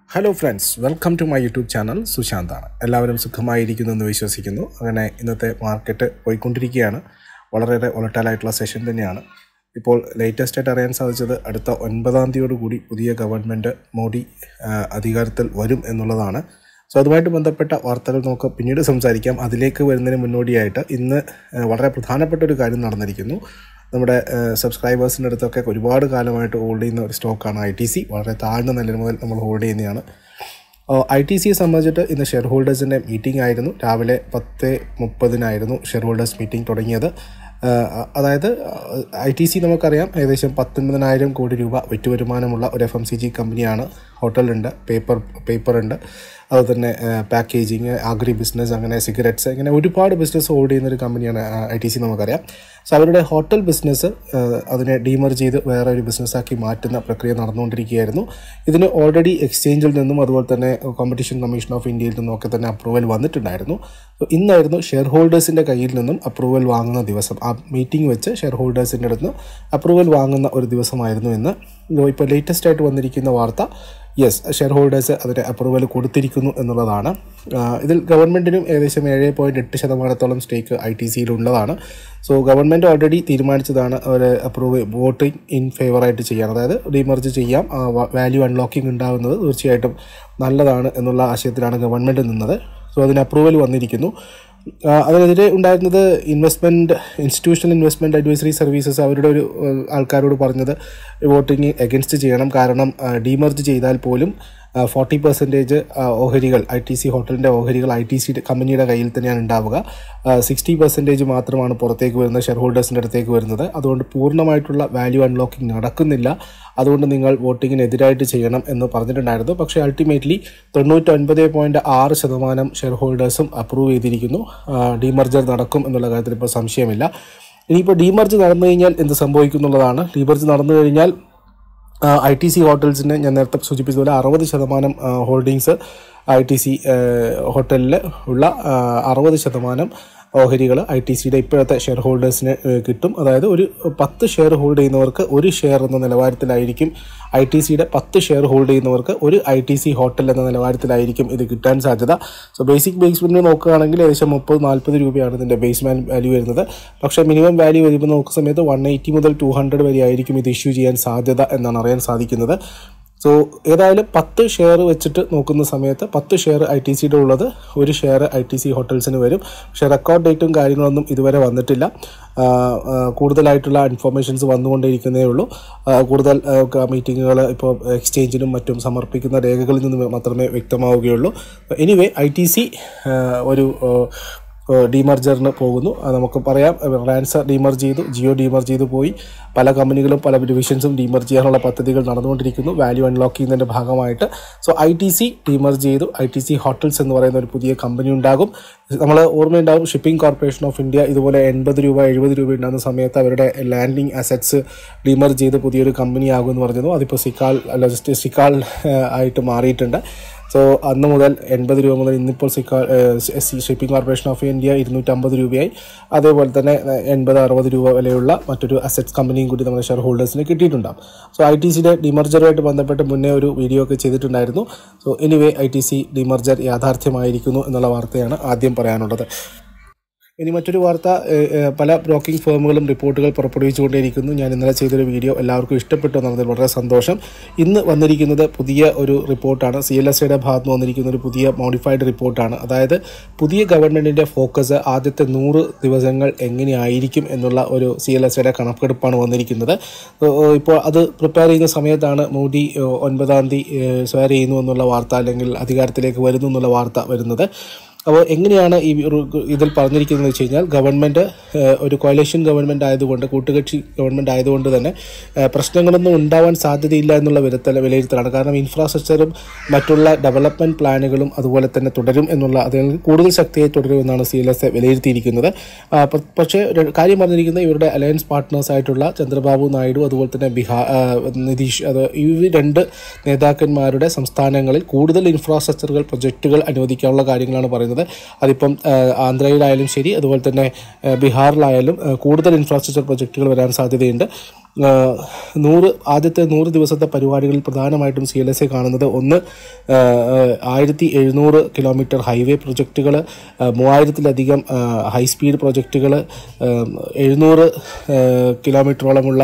Hello friends, welcome to my YouTube channel. സുശാന്താണ്. എല്ലാവരും സുഖമായിരിക്കുന്നു എന്ന് വിശ്വസിക്കുന്നു. അങ്ങനെ ഇന്നത്തെ മാർക്കറ്റ് പോയിക്കൊണ്ടിരിക്കുകയാണ്. വളരെയേറെ വോളറ്റൈലായിട്ടുള്ള സെഷൻ തന്നെയാണ്. ഇപ്പോൾ ലേറ്റസ്റ്റ് ആയിട്ട് അറിയാൻ സാധിച്ചത് അടുത്ത 9-ാം തീയതിയോടുകൂടി പുതിയ ഗവൺമെൻറ് മോഡി അധികാരത്തിൽ വരും എന്നുള്ളതാണ്. സോ അതുമായിട്ട് ബന്ധപ്പെട്ട വാർത്തകൾ നമുക്ക് പിന്നീട് സംസാരിക്കാം. അതിലേക്ക് വരുന്നതിന് മുന്നോടിയായിട്ട് ഇന്ന് വളരെ പ്രധാനപ്പെട്ട ഒരു കാര്യം നടന്നിരിക്കുന്നു. നമ്മുടെ സബ്സ്ക്രൈബേഴ്സിൻ്റെ അടുത്തൊക്കെ ഒരുപാട് കാലമായിട്ട് ഹോൾഡ് ചെയ്യുന്ന ഒരു സ്റ്റോക്കാണ് ITC. വളരെ താഴ്ന്ന നിലയിൽ മുതൽ നമ്മൾ ഹോൾഡ് ചെയ്യുന്നതാണ്. ITCയെ സംബന്ധിച്ചിട്ട് ഇന്ന് ഷെയർ ഹോൾഡേഴ്സിൻ്റെ മീറ്റിംഗ് ആയിരുന്നു. രാവിലെ 10:30 ഷെയർ ഹോൾഡേഴ്സ് മീറ്റിംഗ് തുടങ്ങിയത്. അതായത് ITC നമുക്കറിയാം ഏകദേശം 19,000 കോടി രൂപ വിറ്റുവരുമാനമുള്ള ഒരു FMCG കമ്പനിയാണ്. ഹോട്ടലുണ്ട്, പേപ്പറുണ്ട്, അതുപോലെ തന്നെ പാക്കേജിങ്, അഗ്രി ബിസിനസ്, അങ്ങനെ സിഗരറ്റ്സ്, ഇങ്ങനെ ഒരുപാട് ബിസിനസ് ഹോൾഡ് ചെയ്യുന്നൊരു കമ്പനിയാണ് ITC നമുക്കറിയാം. സോ അവരുടെ ഹോട്ടൽ ബിസിനസ് അതിനെ ഡീമർജ് ചെയ്ത് വേറെ ഒരു ബിസിനസ്സാക്കി മാറ്റുന്ന പ്രക്രിയ നടന്നുകൊണ്ടിരിക്കുകയായിരുന്നു. ഇതിന് ഓൾറെഡി എക്സ്ചേഞ്ചിൽ നിന്നും അതുപോലെ തന്നെ കോമ്പറ്റീഷൻ കമ്മീഷൻ ഓഫ് ഇന്ത്യയിൽ നിന്നും ഒക്കെ തന്നെ അപ്രൂവൽ വന്നിട്ടുണ്ടായിരുന്നു. ഇന്നായിരുന്നു ഷെയർ ഹോൾഡേഴ്സിൻ്റെ കയ്യിൽ നിന്നും അപ്രൂവൽ വാങ്ങുന്ന ദിവസം. ആ മീറ്റിംഗ് വെച്ച് ഷെയർ ഹോൾഡേഴ്സിൻ്റെ അടുത്ത് അപ്രൂവൽ വാങ്ങുന്ന ഒരു ദിവസമായിരുന്നു ഇന്ന്. ഇപ്പോൾ ലേറ്റസ്റ്റ് ആയിട്ട് വന്നിരിക്കുന്ന വാർത്ത, ഷെയർ ഹോൾഡേഴ്സ് അതിന് അപ്രൂവൽ കൊടുത്തിരിക്കുന്നു എന്നുള്ളതാണ്. ഇതിൽ ഗവൺമെൻറ്റിനും ഏകദേശം 7.8% സ്റ്റേക്ക് ITCയിലുള്ളതാണ്. സോ ഗവൺമെൻറ് ഓൾറെഡി തീരുമാനിച്ചതാണ് ഒരു വോട്ടിംഗ് ഇൻ ഫേവറായിട്ട് ചെയ്യാൻ, അതായത് ഡീമർജ് ചെയ്യാം, വാല്യൂ അൺലോക്കിംഗ് ഉണ്ടാകുന്നത് തീർച്ചയായിട്ടും നല്ലതാണ് എന്നുള്ള ആശയത്തിലാണ് ഗവൺമെൻറ് നിന്നത്. സോ അതിന് അപ്രൂവൽ വന്നിരിക്കുന്നു. അതിനെതിരെ ഉണ്ടായിരുന്നത് ഇൻസ്റ്റിറ്റ്യൂഷണൽ ഇൻവെസ്റ്റ്മെൻറ്റ് അഡ്വൈസറി സർവീസസ് അവരുടെ ഒരു ആൾക്കാരോട് പറഞ്ഞത് വോട്ടിങ് എഗൻസ്റ്റ് ചെയ്യണം. കാരണം ഡീമർജ് ചെയ്താൽ പോലും 40% ഓഹരികൾ, ITC ഹോട്ടലിൻ്റെ ഓഹരികൾ ITC കമ്പനിയുടെ കയ്യിൽ തന്നെയാണ് ഉണ്ടാവുക. 60% മാത്രമാണ് പുറത്തേക്ക് വരുന്ന ഷെയർ ഹോൾഡേഴ്സിൻ്റെ അടുത്തേക്ക് വരുന്നത്. അതുകൊണ്ട് പൂർണ്ണമായിട്ടുള്ള വാല്യൂ അൺലോക്കിംഗ് നടക്കുന്നില്ല. അതുകൊണ്ട് നിങ്ങൾ വോട്ടിങ്ങിനെതിരായിട്ട് ചെയ്യണം എന്ന് പറഞ്ഞിട്ടുണ്ടായിരുന്നു. പക്ഷേ അൾട്ടിമേറ്റ്ലി 99.6% ഷെയർ ഹോൾഡേഴ്സും അപ്രൂവ് ചെയ്തിരിക്കുന്നു. ഡീമർജർ നടക്കും എന്നുള്ള കാര്യത്തിൽ ഇപ്പോൾ സംശയമില്ല. ഇനിയിപ്പോൾ ഡീമർജ് നടന്നു കഴിഞ്ഞാൽ എന്ത് സംഭവിക്കും എന്നുള്ളതാണ്. ഡീമർജ് നടന്നു കഴിഞ്ഞാൽ ITC ഹോട്ടൽസിന് ഞാൻ നേരത്തെ സൂചിപ്പിച്ചതുപോലെ 60% ഹോൾഡിങ്സ് ITC ഹോട്ടലിൽ ഉള്ള 60% ഓഹരികൾ ITCയുടെ ഇപ്പോഴത്തെ ഷെയർ ഹോൾഡേഴ്സിന് കിട്ടും. അതായത് ഒരു 10 ഷെയർ ഹോൾഡ് ചെയ്യുന്നവർക്ക് 1 ഷെയർ എന്ന നിലവാരത്തിലായിരിക്കും, ITCയുടെ 10 ഷെയർ ഹോൾഡ് ചെയ്യുന്നവർക്ക് ഒരു ITC ഹോട്ടൽ എന്ന നിലവാരത്തിലായിരിക്കും ഇത് കിട്ടാൻ സാധ്യത. സോ ബേസിക് ബേസ്മെൻറ്റ് നോക്കുകയാണെങ്കിൽ ഏകദേശം 30-40 രൂപയാണ് ഇതിൻ്റെ ബേസ്മാൻ വാല്യൂ വരുന്നത്. പക്ഷേ മിനിമം വാല്യൂ വരുമ്പോൾ നോക്കുന്ന സമയത്ത് 180 മുതൽ 200 വരെ ആയിരിക്കും ഇത് ഇഷ്യൂ ചെയ്യാൻ സാധ്യത എന്നാണ് അറിയാൻ സാധിക്കുന്നത്. സോ ഏതായാലും 10 ഷെയർ വെച്ചിട്ട് നോക്കുന്ന സമയത്ത് 10 ഷെയർ ITCയുടെ ഉള്ളത് 1 ഷെയർ ITC ഹോട്ടൽസിന് വരും. പക്ഷേ റെക്കോർഡ് ഡേറ്റും കാര്യങ്ങളൊന്നും ഇതുവരെ വന്നിട്ടില്ല. കൂടുതലായിട്ടുള്ള ഇൻഫർമേഷൻസ് വന്നുകൊണ്ടേയിരിക്കുന്നേ ഉള്ളൂ. കൂടുതൽ മീറ്റിങ്ങുകൾ ഇപ്പോൾ എക്സ്ചേഞ്ചിനും മറ്റും സമർപ്പിക്കുന്ന രേഖകളിൽ നിന്ന് മാത്രമേ വ്യക്തമാവുകയുള്ളൂ. എനിവേ ITC ഒരു ഡീമർജറിന് പോകുന്നു. നമുക്ക് പറയാം, റിലയൻസ് ഡീമർജ് ചെയ്തു, ജിയോ ഡീമർജ് ചെയ്തു പോയി. പല കമ്പനികളും പല ഡിവിഷൻസും ഡീമർജ് ചെയ്യാനുള്ള പദ്ധതികൾ നടന്നുകൊണ്ടിരിക്കുന്നു വാല്യൂ അൺലോക്ക് ചെയ്യുന്നതിൻ്റെ ഭാഗമായിട്ട്. സോ ITC ഡീമർജ് ചെയ്തു. ITC ഹോട്ടൽസ് എന്ന് പറയുന്ന ഒരു പുതിയ കമ്പനി ഉണ്ടാകും. നമ്മൾ ഓർമ്മയുണ്ടാകും, ഷിപ്പിംഗ് കോർപ്പറേഷൻ ഓഫ് ഇന്ത്യ ഇതുപോലെ 80 രൂപ 70 രൂപ ഉണ്ടാകുന്ന സമയത്ത് അവരുടെ ലാൻഡിങ് അസറ്റ്സ് ഡീമർജ് ചെയ്ത് പുതിയൊരു കമ്പനി ആകുമെന്ന് പറഞ്ഞിരുന്നു. അതിപ്പോൾ സിക്കാൾ ആയിട്ട് മാറിയിട്ടുണ്ട്. സോ അന്ന് മുതൽ 80 രൂപ മുതൽ ഇന്നിപ്പോൾ ഷിപ്പിംഗ് കോർപ്പറേഷൻ ഓഫ് ഇന്ത്യ 250 രൂപയായി. അതേപോലെ തന്നെ 80-60 രൂപ വിലയുള്ള മറ്റൊരു അസറ്റ്സ് കമ്പനിയും കൂടി നമ്മുടെ ഷെയർ ഹോൾഡേഴ്സിന് കിട്ടിയിട്ടുണ്ടാകും. സോ ITCയുടെ ഡിമർജറുമായിട്ട് ബന്ധപ്പെട്ട് മുന്നേ ഒരു വീഡിയോ ഒക്കെ ചെയ്തിട്ടുണ്ടായിരുന്നു. സോ എനിവേ ITC ഡിമർജർ യാഥാർത്ഥ്യമായിരിക്കുന്നു എന്നുള്ള വാർത്തയാണ് ആദ്യം പറയാനുള്ളത്. ഇനി മറ്റൊരു വാർത്ത, പല ബ്രോക്കിംഗ് ഫേമുകളും റിപ്പോർട്ടുകൾ പുറപ്പെടുവിച്ചുകൊണ്ടേയിരിക്കുന്നു. ഞാൻ ഇന്നലെ ചെയ്തൊരു വീഡിയോ എല്ലാവർക്കും ഇഷ്ടപ്പെട്ടു എന്നതിൽ വളരെ സന്തോഷം. ഇന്ന് വന്നിരിക്കുന്നത് പുതിയ ഒരു റിപ്പോർട്ടാണ്. CLSAയുടെ ഭാഗത്ത് വന്നിരിക്കുന്ന ഒരു പുതിയ മോഡിഫൈഡ് റിപ്പോർട്ടാണ്. അതായത് പുതിയ ഗവൺമെൻറ്റിൻ്റെ ഫോക്കസ് ആദ്യത്തെ 100 ദിവസങ്ങൾ എങ്ങനെയായിരിക്കും എന്നുള്ള ഒരു CLSAയുടെ കണക്കെടുപ്പാണ് വന്നിരിക്കുന്നത്. ഇപ്പോൾ അത് പ്രിപ്പയർ ചെയ്യുന്ന സമയത്താണ് മോഡി 9-ാം തീയതി സ്വയർ ചെയ്യുന്നു എന്നുള്ള വാർത്ത, അല്ലെങ്കിൽ അധികാരത്തിലേക്ക് വരുന്നു എന്നുള്ള വാർത്ത വരുന്നത്. അപ്പോൾ എങ്ങനെയാണ് ഇതിൽ പറഞ്ഞിരിക്കുന്നത് വെച്ച് കഴിഞ്ഞാൽ, ഗവൺമെൻറ് ഒരു കോalition ഗവൺമെൻറ് ആയതുകൊണ്ട്, കൂട്ടുകക്ഷി ഗവൺമെൻറ് ആയതുകൊണ്ട് തന്നെ പ്രശ്നങ്ങളൊന്നും ഉണ്ടാവാൻ സാധ്യതയില്ല എന്നുള്ള വിലയിരുത്തലാണ്. കാരണം ഇൻഫ്രാസ്ട്രക്ചറും മറ്റുള്ള ഡെവലപ്മെൻറ്റ് പ്ലാനുകളും അതുപോലെ തന്നെ തുടരും എന്നുള്ള, അതിൽ കൂടുതൽ ശക്തിയായി തുടരുമെന്നാണ് CLSA വിലയിരുത്തിയിരിക്കുന്നത്. പക്ഷേ ഒരു കാര്യം പറഞ്ഞിരിക്കുന്നത്, ഇവരുടെ അലയൻസ് പാർട്ട്നേഴ്സായിട്ടുള്ള ചന്ദ്രബാബു നായിഡു അതുപോലെ തന്നെ നിതീഷ്, ഈ 2 നേതാക്കന്മാരുടെ സംസ്ഥാനങ്ങളിൽ കൂടുതൽ ഇൻഫ്രാസ്ട്രക്ചറുകൾ പ്രൊജക്റ്റുകൾ അനുവദിക്കാനുള്ള കാര്യങ്ങളാണ് പറയുന്നത്. അതിപ്പം ആന്ധ്രയിലായാലും ശരി, അതുപോലെ തന്നെ ബീഹാറിലായാലും കൂടുതൽ ഇൻഫ്രാസ്ട്രക്ചർ പ്രൊജക്റ്റുകൾ വരാൻ സാധ്യതയുണ്ട്. ആദ്യത്തെ 100 ദിവസത്തെ പരിപാടികളിൽ പ്രധാനമായിട്ടും CLSA കാണുന്നത് ഒന്ന് 1700 കിലോമീറ്റർ ഹൈവേ പ്രൊജക്റ്റുകൾ, 3000-ലധികം ഹൈസ്പീഡ് പ്രൊജക്റ്റുകൾ, 700 കിലോമീറ്ററോളമുള്ള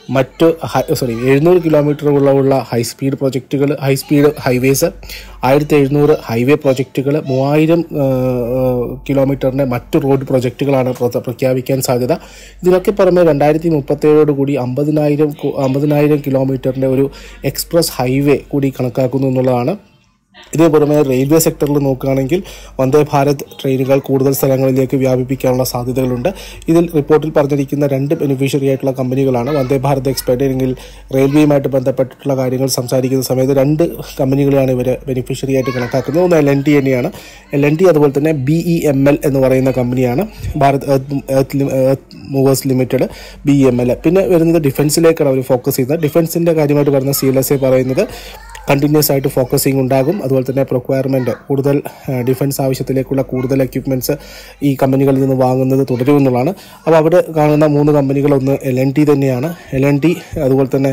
700 കിലോമീറ്ററുള്ള ഹൈസ്പീഡ് പ്രൊജക്റ്റുകൾ, ഹൈസ്പീഡ് ഹൈവേസ്, 1700 ഹൈവേ പ്രൊജക്റ്റുകൾ, 3000 കിലോമീറ്ററിൻ്റെ മറ്റു റോഡ് പ്രൊജക്റ്റുകളാണ് പ്രഖ്യാപിക്കാൻ സാധ്യത. ഇതിനൊക്കെ പുറമെ 2037 50,000 കിലോമീറ്ററിൻ്റെ ഒരു എക്സ്പ്രസ് ഹൈവേ കൂടി കണക്കാക്കുന്നു എന്നുള്ളതാണ്. ഇതേ പുറമെ റെയിൽവേ സെക്ടറിൽ നോക്കുകയാണെങ്കിൽ വന്ദേ ഭാരത് ട്രെയിനുകൾ കൂടുതൽ സ്ഥലങ്ങളിലേക്ക് വ്യാപിപ്പിക്കാനുള്ള സാധ്യതകളുണ്ട്. ഇതിൽ റിപ്പോർട്ടിൽ പറഞ്ഞിരിക്കുന്ന 2 ബെനിഫിഷ്യറി ആയിട്ടുള്ള കമ്പനികളാണ്. വന്ദേ ഭാരത് എക്സ്പെർട്ട് അല്ലെങ്കിൽ റെയിൽവേയുമായിട്ട് ബന്ധപ്പെട്ടിട്ടുള്ള കാര്യങ്ങൾ സംസാരിക്കുന്ന സമയത്ത് 2 കമ്പനികളെയാണ് ഇവർ ബെനിഫിഷ്യറി ആയിട്ട് കണക്കാക്കുന്നത്. ഒന്ന് LNT തന്നെയാണ്. LNT അതുപോലെ തന്നെ BEML എന്ന് പറയുന്ന കമ്പനിയാണ്, Bharat earth movers limited, BEML. പിന്നെ വരുന്നത് ഡിഫൻസിലേക്കാണ് അവർ ഫോക്കസ് ചെയ്യുന്നത്. ഡിഫൻസിൻ്റെ കാര്യമായിട്ട് പറഞ്ഞ CLSA പറയുന്നത് കണ്ടിന്യൂസ് ആയിട്ട് ഫോക്കസിങ് ഉണ്ടാകും. അതുപോലെ തന്നെ പ്രൊക്വയർമെൻറ്റ്, കൂടുതൽ ഡിഫൻസ് ആവശ്യത്തിലേക്കുള്ള കൂടുതൽ എക്യുപ്മെൻറ്റ്സ് ഈ കമ്പനികളിൽ നിന്ന് വാങ്ങുന്നത് തുടരുമെന്നുള്ളതാണ്. അപ്പോൾ അവിടെ കാണുന്ന 3 കമ്പനികൾ ഒന്ന് LNT തന്നെയാണ്. LNT അതുപോലെ തന്നെ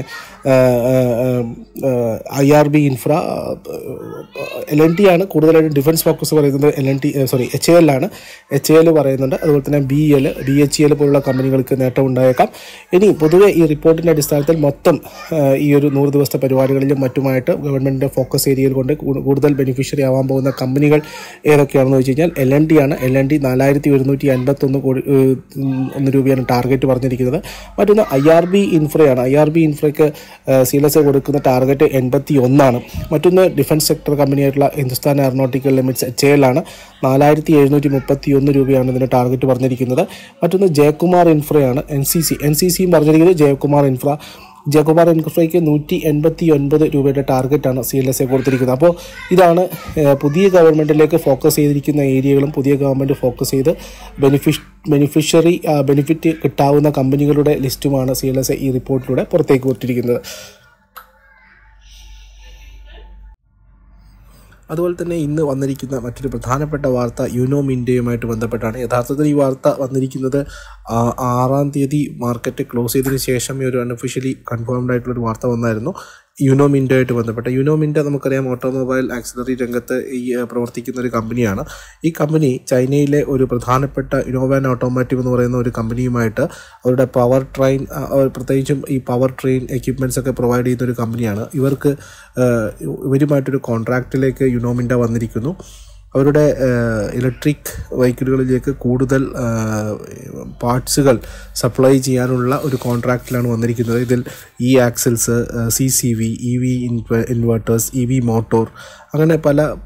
IRB ഇൻഫ്ര. LNT ആണ് കൂടുതലായിട്ടും ഡിഫൻസ് ഫോക്കസ് പറയുന്നത്. HAL ആണ്. HAL പറയുന്നുണ്ട്. അതുപോലെ തന്നെ BHEL പോലുള്ള കമ്പനികൾക്ക് നേട്ടം ഉണ്ടായേക്കാം. ഇനി പൊതുവെ ഈ റിപ്പോർട്ടിൻ്റെ അടിസ്ഥാനത്തിൽ മൊത്തം ഈ ഒരു 100 ദിവസത്തെ പരിപാടികളിലും മറ്റുമായിട്ട് ഗവൺമെൻറ്റിൻ്റെ ഫോക്കസ് ഏരിയയിൽ കൊണ്ട് കൂടുതൽ ബെനിഫിഷ്യറി ആവാൻ പോകുന്ന കമ്പനികൾ ഏതൊക്കെയാണെന്ന് വെച്ച് കഴിഞ്ഞാൽ LNT ആണ്. LNT 4151 രൂപയാണ് ടാർഗറ്റ് പറഞ്ഞിരിക്കുന്നത്. മറ്റൊന്ന് IRB ഇൻഫ്രയാണ്. IRB ഇൻഫ്രയ്ക്ക് CLSA കൊടുക്കുന്ന ടാർഗറ്റ് 81 ആണ്. മറ്റൊന്ന് ഡിഫൻസ് സെക്ടർ കമ്പനിയായിട്ടുള്ള ഹിന്ദുസ്ഥാൻ എയറോനോട്ടിക്കൽ ലിമിറ്റ്സ് HAL ആണ്. 4731 രൂപയാണ് ഇതിൻ്റെ ടാർഗറ്റ് പറഞ്ഞിരിക്കുന്നത്. മറ്റൊന്ന് ജയകുമാർ ഇൻഫ്രയാണ്. NCCയും പറഞ്ഞിരിക്കുന്നത് ജയകുമാർ ഇൻഫ്രയ്ക്ക് 189 രൂപയുടെ ടാർഗറ്റാണ് CLSA കൊടുത്തിരിക്കുന്നത്. അപ്പോൾ ഇതാണ് പുതിയ ഗവൺമെൻറ്റിലേക്ക് ഫോക്കസ് ചെയ്തിരിക്കുന്ന ഏരിയകളും പുതിയ ഗവൺമെൻറ് ഫോക്കസ് ചെയ്ത് ബെനിഫിറ്റ് കിട്ടാവുന്ന കമ്പനികളുടെ ലിസ്റ്റുമാണ് CLSA ഈ റിപ്പോർട്ടിലൂടെ പുറത്തേക്ക് വിട്ടിരിക്കുന്നത്. അതുപോലെ തന്നെ ഇന്ന് വന്നിരിക്കുന്ന മറ്റൊരു പ്രധാനപ്പെട്ട വാർത്ത യുനോ മിൻഡയുമായിട്ട് ബന്ധപ്പെട്ടാണ്. യഥാർത്ഥത്തിൽ ഈ വാർത്ത വന്നിരിക്കുന്നത് 6-ാം തീയതി മാർക്കറ്റ് ക്ലോസ് ചെയ്തതിന് ശേഷം ഈ ഒരു അൺഒഫീഷ്യലി കൺഫേംഡ് ആയിട്ടുള്ളൊരു വാർത്ത വന്നായിരുന്നു യുനോ മിൻഡയുമായിട്ട് ബന്ധപ്പെട്ട. യുനോ മിൻഡ നമുക്കറിയാം ഓട്ടോമൊബൈൽ ആക്സിലറി രംഗത്ത് പ്രവർത്തിക്കുന്ന ഒരു കമ്പനിയാണ്. ഈ കമ്പനി ചൈനയിലെ ഒരു പ്രധാനപ്പെട്ട ഇന്നോവാൻ ഓട്ടോമോട്ടീവ് എന്ന് പറയുന്ന ഒരു കമ്പനിയുമായിട്ട് അവരുടെ പ്രത്യേകിച്ചും ഈ പവർ ട്രെയിൻ എക്യുപ്മെൻറ്റ്സ് ഒക്കെ പ്രൊവൈഡ് ചെയ്യുന്ന ഒരു കമ്പനിയാണ്. ഇവരുമായിട്ടൊരു കോൺട്രാക്റ്റിലേക്ക് യുനോ മിൻഡ വന്നിരിക്കുന്നു. അവരുടെ ഇലക്ട്രിക് വെഹിക്കിളുകളിലേക്ക് കൂടുതൽ പാർട്സുകൾ സപ്ലൈ ചെയ്യാനുള്ള ഒരു കോൺട്രാക്റ്റിലാണ് വന്നിരിക്കുന്നത്. ഇതിൽ axles, CCV, EV inverters, EV motor, അങ്ങനെ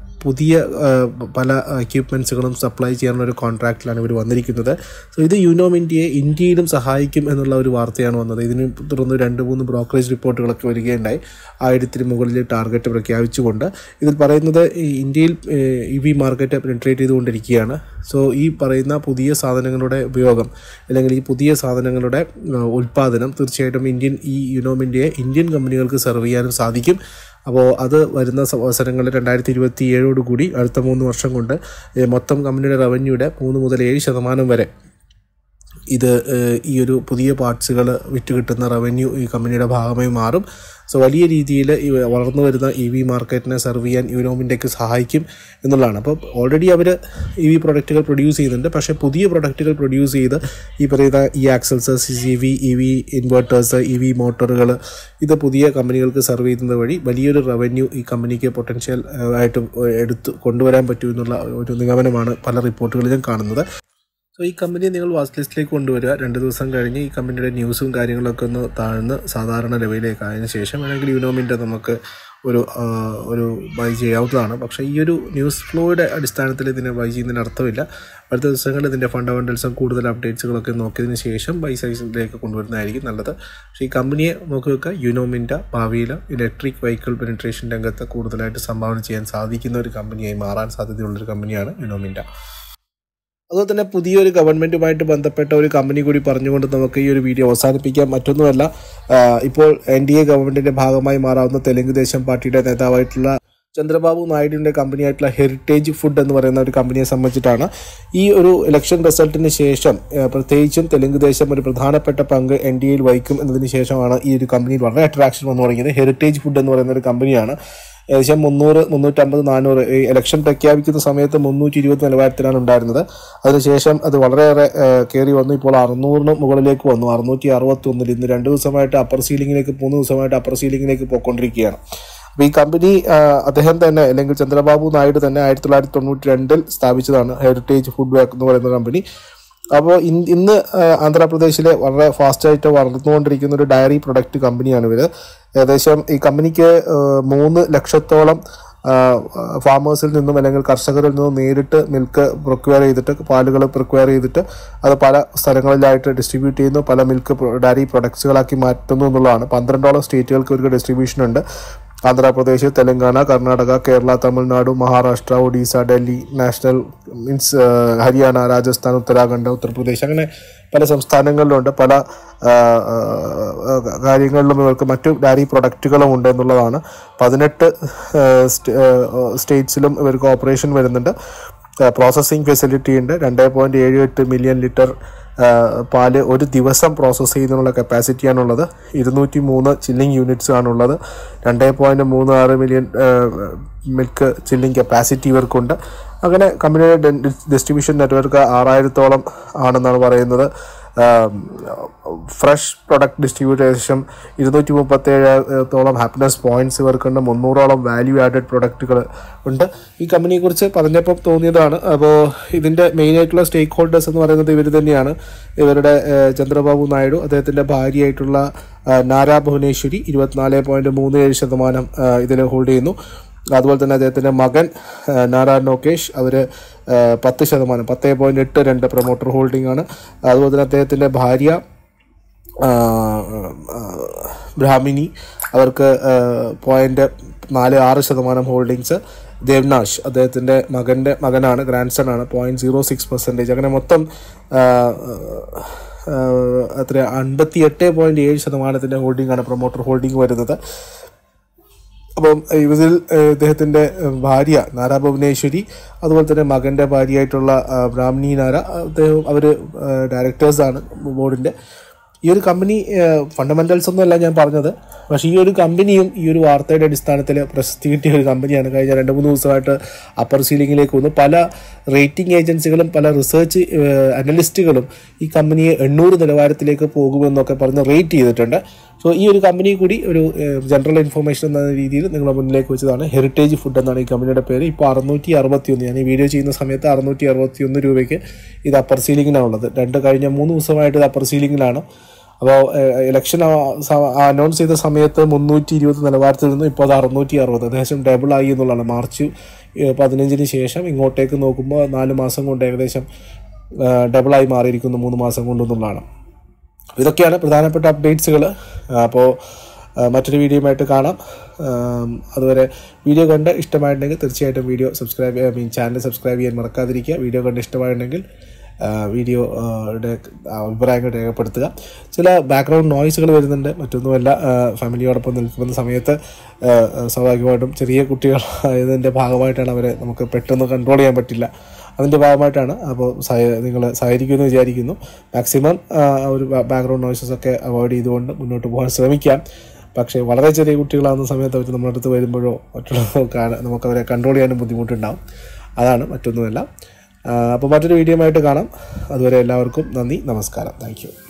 പല എക്യുപ്മെൻറ്റ്സുകളും സപ്ലൈ ചെയ്യാനുള്ള ഒരു കോൺട്രാക്റ്റിലാണ് ഇവർ വന്നിരിക്കുന്നത്. സോ ഇത് യുനോ മിൻഡയെ ഇന്ത്യയിലും സഹായിക്കും എന്നുള്ള ഒരു വാർത്തയാണ് വന്നത്. ഇതിന് തുടർന്ന് 2-3 ബ്രോക്കറേജ് റിപ്പോർട്ടുകളൊക്കെ വരികയുണ്ടായി. 1000-ന് മുകളിൽ ടാർഗറ്റ് പ്രഖ്യാപിച്ചുകൊണ്ട്. ഇതിൽ പറയുന്നത് ഇന്ത്യയിൽ EV മാർക്കറ്റ് പെനിട്രേറ്റ് ചെയ്തുകൊണ്ടിരിക്കുകയാണ്. സോ ഈ പറയുന്ന പുതിയ സാധനങ്ങളുടെ ഉപയോഗം അല്ലെങ്കിൽ ഈ പുതിയ സാധനങ്ങളുടെ ഉൽപ്പാദനം തീർച്ചയായിട്ടും യുനോ മിൻഡയെ ഇന്ത്യൻ കമ്പനികൾക്ക് സെർവ് ചെയ്യാനും സാധിക്കും. അപ്പോൾ അത് വരുന്ന അവസരങ്ങളിൽ 2027 കൂടി അടുത്ത 3 വർഷം കൊണ്ട് മൊത്തം കമ്പനിയുടെ റവന്യൂയുടെ 3 മുതൽ 7% വരെ ഈ ഒരു പുതിയ പാർട്സുകൾ വിറ്റ് കിട്ടുന്ന റവന്യൂ ഈ കമ്പനിയുടെ ഭാഗമായി മാറും. സോ വലിയ രീതിയിൽ വളർന്നു വരുന്ന EV മാർക്കറ്റിനെ സെർവ് ചെയ്യാൻ യുനോ മിൻഡയ്ക്ക് സഹായിക്കും എന്നുള്ളതാണ്. അപ്പോൾ ഓൾറെഡി അവർ EV പ്രൊഡക്റ്റുകൾ പ്രൊഡ്യൂസ് ചെയ്യുന്നുണ്ട്. പക്ഷേ പുതിയ പ്രൊഡക്റ്റുകൾ പ്രൊഡ്യൂസ് ചെയ്ത് ഈ പറയുന്ന axles, CCV, EV inverters, EV മോട്ടോറുകൾ ഇത് പുതിയ കമ്പനികൾക്ക് സെർവ് ചെയ്യുന്നത് വഴി വലിയൊരു റവന്യൂ ഈ കമ്പനിക്ക് പൊട്ടൻഷ്യൽ ആയിട്ട് കൊണ്ടുവരാൻ പറ്റും എന്നുള്ള ഒരു നിഗമനമാണ് പല റിപ്പോർട്ടുകളിലും കാണുന്നത്. സോ ഈ കമ്പനിയെ നിങ്ങൾ വാച്ച് ലിസ്റ്റിലേക്ക് കൊണ്ടുവരിക. 2 ദിവസം കഴിഞ്ഞ് ഈ കമ്പനിയുടെ ന്യൂസും കാര്യങ്ങളൊക്കെ ഒന്ന് താഴ്ന്ന് സാധാരണ ലെവലിലേക്ക് ആയതിനു ശേഷം വേണമെങ്കിൽ യുനോ മിൻഡ നമുക്ക് ഒരു ബൈ ചെയ്യാവുന്നതാണ്. പക്ഷേ ഈ ഒരു ന്യൂസ് ഫ്ലോയുടെ അടിസ്ഥാനത്തിൽ ഇതിനെ ബൈ ചെയ്യുന്നതിന് അർത്ഥമില്ല. അടുത്ത ദിവസങ്ങളിൽ ഇതിൻ്റെ ഫണ്ടമെൻ്റൽസും കൂടുതൽ അപ്ഡേറ്റ്സുകളൊക്കെ നോക്കിയതിന് ശേഷം ബൈ സൈസിലേക്ക് കൊണ്ടുവരുന്നതായിരിക്കും നല്ലത്. പക്ഷേ ഈ കമ്പനിയെ നോക്കി വെക്കുക. യുനോ മിൻഡ ഭാവിയിൽ ഇലക്ട്രിക് വെഹിക്കിൾ പെനിട്രേഷൻ രംഗത്ത് കൂടുതലായിട്ട് സംഭാവന ചെയ്യാൻ സാധിക്കുന്ന ഒരു കമ്പനിയായി മാറാൻ സാധ്യതയുള്ളൊരു കമ്പനിയാണ് യുനോ മിൻഡ. അതുപോലെ തന്നെ പുതിയൊരു ഗവൺമെൻറ്റുമായിട്ട് ബന്ധപ്പെട്ട ഒരു കമ്പനി കൂടി പറഞ്ഞുകൊണ്ട് നമുക്ക് ഈ ഒരു വീഡിയോ അവസാനിപ്പിക്കാം. മറ്റൊന്നുമല്ല, ഇപ്പോൾ NDA ഗവൺമെൻറ്റിൻ്റെ ഭാഗമായി മാറാവുന്ന തെലുങ്ക് ദേശം പാർട്ടിയുടെ നേതാവായിട്ടുള്ള ചന്ദ്രബാബു നായിഡുവിൻ്റെ കമ്പനിയായിട്ടുള്ള ഹെറിറ്റേജ് ഫുഡ് എന്ന് പറയുന്ന ഒരു കമ്പനിയെ സംബന്ധിച്ചിട്ടാണ്. ഈ ഒരു ഇലക്ഷൻ റിസൾട്ടിന് ശേഷം പ്രത്യേകിച്ചും തെലുങ്ക് ദേശം ഒരു പ്രധാനപ്പെട്ട പങ്ക് NDAയിൽ വഹിക്കും എന്നതിന് ശേഷമാണ് ഈ ഒരു കമ്പനിയിൽ വളരെ അട്രാക്ഷൻ വന്നു തുടങ്ങിയത്. ഹെറിറ്റേജ് ഫുഡ് എന്ന് പറയുന്ന ഒരു കമ്പനിയാണ്. ഏകദേശം 300, 350, 400 ഈ ഇലക്ഷൻ പ്രഖ്യാപിക്കുന്ന സമയത്ത് 320 നിലവാരത്തിലാണ് ഉണ്ടായിരുന്നത്. അതിനുശേഷം അത് വളരെയേറെ കയറി വന്നു. ഇപ്പോൾ 600 മുകളിലേക്ക് വന്നു. 661. ഇന്ന് 2 ദിവസമായിട്ട് അപ്പർ സീലിംഗിലേക്ക്, 3 ദിവസമായിട്ട് അപ്പർ സീലിംഗിലേക്ക് പോയിക്കൊണ്ടിരിക്കുകയാണ്. അപ്പോൾ ഈ കമ്പനി അദ്ദേഹം തന്നെ, അല്ലെങ്കിൽ ചന്ദ്രബാബു നായിഡു തന്നെ 1992 സ്ഥാപിച്ചതാണ് ഹെറിറ്റേജ് ഫുഡ് എന്ന് പറയുന്ന കമ്പനി. അപ്പോൾ ഇന്ന് ആന്ധ്രാപ്രദേശിലെ വളരെ ഫാസ്റ്റായിട്ട് വളർന്നുകൊണ്ടിരിക്കുന്ന ഒരു ഡയറി പ്രൊഡക്റ്റ് കമ്പനിയാണ് ഇവർ. ഏകദേശം ഈ കമ്പനിക്ക് 3 ലക്ഷത്തോളം ഫാമേഴ്സിൽ നിന്നും അല്ലെങ്കിൽ കർഷകരിൽ നിന്നും നേരിട്ട് മിൽക്ക് പ്രൊക്വയർ ചെയ്തിട്ട്, പാലുകൾ പ്രൊക്വയർ ചെയ്തിട്ട് അത് പല സ്ഥലങ്ങളിലായിട്ട് ഡിസ്ട്രിബ്യൂട്ട് ചെയ്യുന്നു, പല മിൽക്ക് ഡയറി പ്രൊഡക്ട്സുകളാക്കി മാറ്റുന്നു എന്നുള്ളതാണ്. 12ഓളം സ്റ്റേറ്റുകൾക്ക് ഇവർക്ക് ഡിസ്ട്രിബ്യൂഷൻ ഉണ്ട്. ആന്ധ്രാപ്രദേശ്, തെലങ്കാന, കർണാടക, കേരള, തമിഴ്നാട്, മഹാരാഷ്ട്ര, ഒഡീസ, ഡൽഹി, ഹരിയാന, രാജസ്ഥാൻ, ഉത്തരാഖണ്ഡ്, ഉത്തർപ്രദേശ്, അങ്ങനെ പല സംസ്ഥാനങ്ങളിലുണ്ട്. പല കാര്യങ്ങളിലും ഇവർക്ക് മറ്റു ഡയറി പ്രൊഡക്റ്റുകളും ഉണ്ട് എന്നുള്ളതാണ്. 18 സ്റ്റേറ്റ്സിലും ഇവർക്ക് ഓപ്പറേഷൻ വരുന്നുണ്ട്. പ്രോസസ്സിംഗ് ഫെസിലിറ്റി ഉണ്ട്. 2.78 മില്യൺ ലിറ്റർ പാല് ഒരു ദിവസം പ്രോസസ്സ് ചെയ്യുന്നതിനുള്ള കപ്പാസിറ്റിയാണുള്ളത്. 203 ചില്ലിംഗ് യൂണിറ്റ്സ് ആണുള്ളത്. 2.36 മില്യൺ മിൽക്ക് ചില്ലിംഗ് കപ്പാസിറ്റി ഇവർക്കുണ്ട്. അങ്ങനെ കമ്പനിയുടെ ഡിസ്ട്രിബ്യൂഷൻ നെറ്റ്വർക്ക് 6000-ഓളം ആണെന്നാണ് പറയുന്നത്. ഫ്രഷ് പ്രൊഡക്റ്റ് ഡിസ്ട്രിബ്യൂട്ടേഷൻ 237-ഓളം ഹാപ്പിനെസ് പോയിന്റ്സ് ഇവർക്കുണ്ട്. 300-ഓളം വാല്യൂ ആഡഡ് പ്രൊഡക്റ്റുകൾ ഉണ്ട്. ഈ കമ്പനിയെക്കുറിച്ച് പറഞ്ഞപ്പോൾ തോന്നിയതാണ്. അപ്പോൾ ഇതിൻ്റെ മെയിനായിട്ടുള്ള സ്റ്റേക്ക് ഹോൾഡേഴ്സ് എന്ന് പറയുന്നത് ഇവർ തന്നെയാണ്. ഇവരുടെ ചന്ദ്രബാബു നായിഡു, അദ്ദേഹത്തിൻ്റെ ഭാര്യയായിട്ടുള്ള നാരാ ഭുവനേശ്വരി 24.37% ഇതിൽ ഹോൾഡ് ചെയ്യുന്നു. അതുപോലെ തന്നെ അദ്ദേഹത്തിൻ്റെ മകൻ നാരാ ലോകേഷ്, അവർ 10%, 10.82 പ്രൊമോട്ടർ ഹോൾഡിംഗ് ആണ്. അതുപോലെ തന്നെ അദ്ദേഹത്തിൻ്റെ ഭാര്യ ബ്രാഹ്മിണി, അവർക്ക് 0.46% ഹോൾഡിങ്സ്. ദേവ്നാഷ്, അദ്ദേഹത്തിൻ്റെ മകനാണ്, ഗ്രാൻഡ് സൺ ആണ്, 0.06%. അങ്ങനെ മൊത്തം 58.7% ഹോൾഡിംഗ് ആണ്, പ്രൊമോട്ടർ ഹോൾഡിംഗ് വരുന്നത്. അപ്പം ഇതിൽ ഇദ്ദേഹത്തിൻ്റെ ഭാര്യ നാരാ ഭുവനേശ്വരി, അതുപോലെ തന്നെ മകൻ്റെ ഭാര്യയായിട്ടുള്ള ബ്രാഹ്മണി നാര, അവർ ഡയറക്ടേഴ്സാണ് ബോർഡിൻ്റെ. ഈ ഒരു കമ്പനി ഫണ്ടമെൻ്റൽസ് ഒന്നുമല്ല ഞാൻ പറഞ്ഞത്, പക്ഷേ ഈ ഒരു കമ്പനിയും ഈ ഒരു വാർത്തയുടെ അടിസ്ഥാനത്തിൽ പ്രശസ്തി കിട്ടിയ ഒരു കമ്പനിയാണ്. കഴിഞ്ഞ 2-3 ദിവസമായിട്ട് അപ്പർ സീലിംഗിലേക്ക് വന്നു. പല റേറ്റിംഗ് ഏജൻസികളും പല റിസർച്ച് അനലിസ്റ്റുകളും ഈ കമ്പനിയെ 800 നിലവാരത്തിലേക്ക് പോകുമെന്നൊക്കെ പറഞ്ഞ് റേറ്റ് ചെയ്തിട്ടുണ്ട്. സോ ഈ ഒരു കമ്പനി കൂടി ഒരു ജനറൽ ഇൻഫർമേഷൻ എന്ന രീതിയിൽ നിങ്ങളുടെ മുന്നിലേക്ക് വെച്ചതാണ്. ഹെറിറ്റേജ് ഫുഡ് എന്നാണ് ഈ കമ്പനിയുടെ പേര്. ഇപ്പോൾ 661, ഞാൻ ഈ വീഡിയോ ചെയ്യുന്ന സമയത്ത് 661 രൂപയ്ക്ക് ഇത് അപ്പർ സീലിംഗിനാണുള്ളത്. കഴിഞ്ഞ 3 ദിവസമായിട്ട് ഇത് അപ്പർ സീലിംഗിലാണ്. അപ്പോൾ ഇലക്ഷൻ അനൗൺസ് ചെയ്ത സമയത്ത് 320 നിലവാരത്തിൽ നിന്നും ഇപ്പോൾ അത് 660, ഏകദേശം ഡബിൾ ആയി എന്നുള്ളതാണ്. മാർച്ച് 15 ശേഷം ഇങ്ങോട്ടേക്ക് നോക്കുമ്പോൾ 4 മാസം കൊണ്ട് ഏകദേശം ഡബിളായി മാറിയിരിക്കുന്നു, 3 മാസം കൊണ്ടെന്നുള്ളതാണ്. ഇതൊക്കെയാണ് പ്രധാനപ്പെട്ട അപ്ഡേറ്റ്സുകൾ. അപ്പോൾ മറ്റൊരു വീഡിയോയുമായിട്ട് കാണാം. അതുവരെ വീഡിയോ കണ്ട് ഇഷ്ടമായിട്ടുണ്ടെങ്കിൽ തീർച്ചയായിട്ടും ചാനൽ സബ്സ്ക്രൈബ് ചെയ്യാൻ മറക്കാതിരിക്കുക. വീഡിയോ കണ്ട് ഇഷ്ടമായിട്ടുണ്ടെങ്കിൽ വീഡിയോയുടെ അഭിപ്രായങ്ങൾ രേഖപ്പെടുത്തുക. ചില ബാക്ക്ഗ്രൗണ്ട് നോയ്സുകൾ വരുന്നുണ്ട്, മറ്റൊന്നുമല്ല. ഫാമിലിയോടൊപ്പം നിൽക്കുന്ന സമയത്ത് സ്വാഭാവികമായിട്ടും ചെറിയ കുട്ടികൾ ഇതിൻ്റെ ഭാഗമായിട്ടാണ്, അവരെ നമുക്ക് പെട്ടെന്ന് കൺട്രോൾ ചെയ്യാൻ പറ്റില്ല, അതിൻ്റെ ഭാഗമായിട്ടാണ്. അപ്പോൾ നിങ്ങൾ സഹകരിക്കുമെന്ന് വിചാരിക്കുന്നു. മാക്സിമം ഒരു ബാക്ക്ഗ്രൗണ്ട് നോയ്സസ് ഒക്കെ അവോയ്ഡ് ചെയ്തുകൊണ്ട് മുന്നോട്ട് പോകാൻ ശ്രമിക്കാം. പക്ഷേ വളരെ ചെറിയ കുട്ടികളാകുന്ന സമയത്ത് അവർ നമ്മുടെ അടുത്ത് വരുമ്പോഴോ മറ്റുള്ളവർക്കാണ് നമുക്കവരെ കൺട്രോൾ ചെയ്യാനും ബുദ്ധിമുട്ടുണ്ടാകും. അതാണ്, മറ്റൊന്നുമല്ല. അപ്പോൾ മറ്റൊരു വീഡിയോയുമായിട്ട് കാണാം. അതുവരെ എല്ലാവർക്കും നന്ദി, നമസ്കാരം. Thank U.